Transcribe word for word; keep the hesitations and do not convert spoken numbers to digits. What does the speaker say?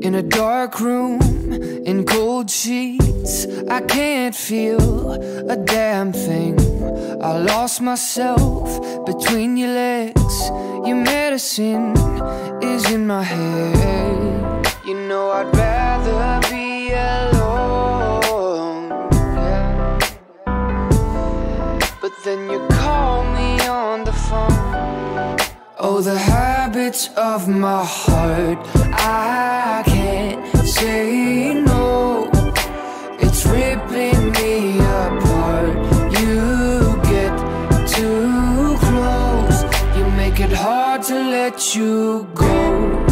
In a dark room, in cold sheets, I can't feel a damn thing. I lost myself between your legs. Your medicine is in my head. You know I'd rather be alone, yeah. But then you call me on the phone. Oh, the habits of my heart, I can't say no. It's ripping me apart. You get too close, you make it hard to let you go.